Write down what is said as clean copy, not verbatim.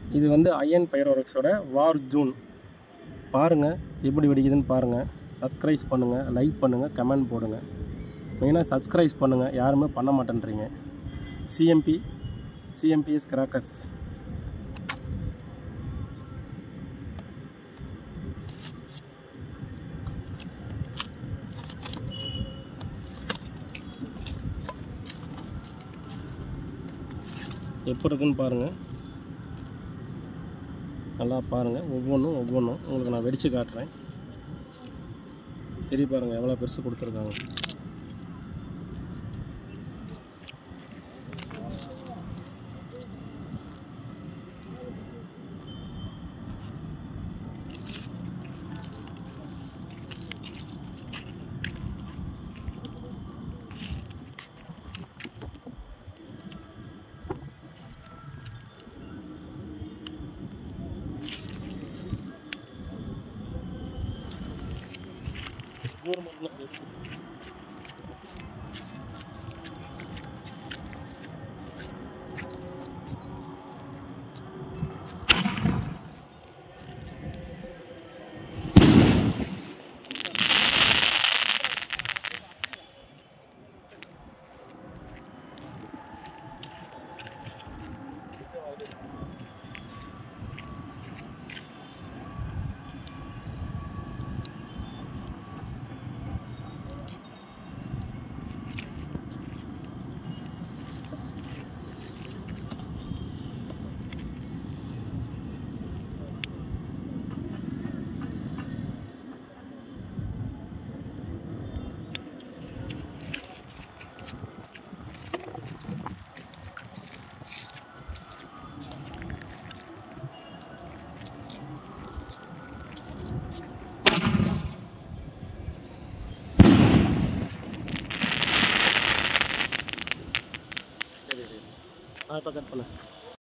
இது வந்து iron fire ஒர்க்ஸோட வார் ஜூன். பாருங்கள் எப்படி வெடிக்குதுன்னு பாருங்கள். சப்ஸ்கிரைப் பண்ணுங்கள், லைக் பண்ணுங்கள், கமெண்ட் போடுங்க. மெயினாக சப்ஸ்கிரைப் பண்ணுங்கள், யாருமே பண்ண மாட்டேன்றீங்க. CMBS crackers. எப்படி இருக்குன்னு பாருங்கள், நல்லா பாருங்கள். ஒவ்வொன்றும் உங்களுக்கு நான் வெடித்து காட்டுறேன். சரி பாருங்கள் எவ்வளோ பெருசு கொடுத்துருக்காங்க. இப்போ கட் பண்ணு.